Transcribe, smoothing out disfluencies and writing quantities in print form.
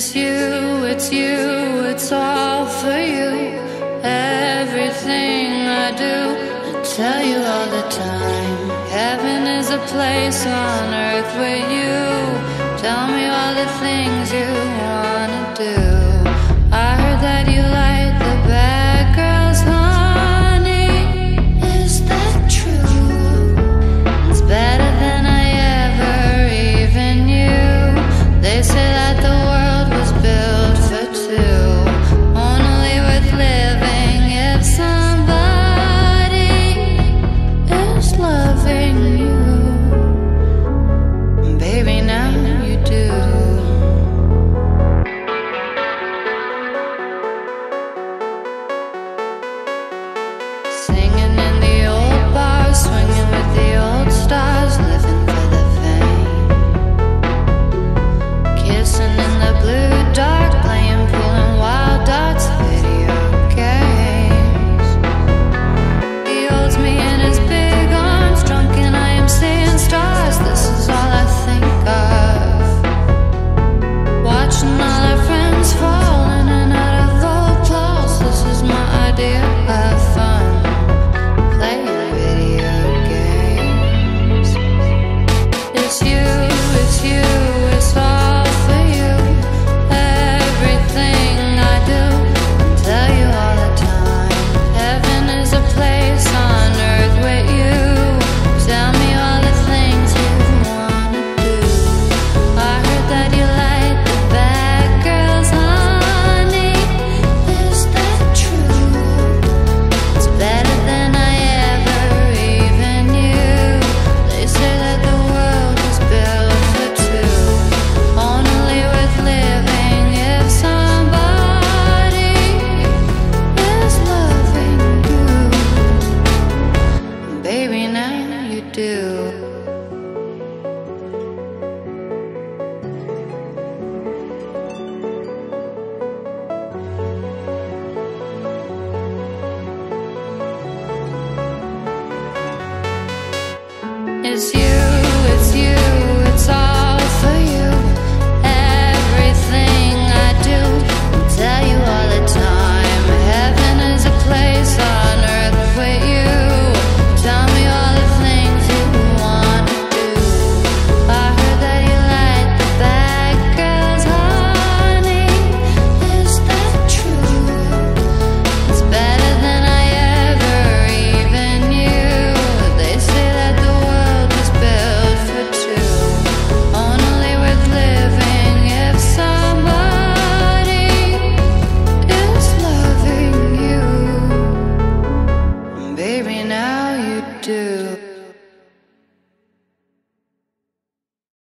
it's you, it's all for you. Everything I do, I tell you all the time. Heaven is a place on earth with you. Tell me all the things you wanna do. I heard that you like the bad girls, honey. Is that true? It's better than I ever even knew. They say that the world was built for two, only worth living if somebody is loving you. Baby, now you do. Singing in the old bars, swinging with the old stars, living for the fame. Kissing in the blue dark, playing pool and wild darts, video games. He holds me in his big arms, drunk and I am seeing stars. This is all I think of. Watching all our friends fall in and out of applause. This is my idea of fun, playing video games. It's you, it's all for you. Everything I do, I tell you all the time. Heaven is a place on earth with you. Tell me all the things you wanna do. I heard that you like the bad girls, honey. Is that true? It's better than I ever even knew. They say that the world was built for two, only worth living if somebody is loving you. Baby, now you do. It's you.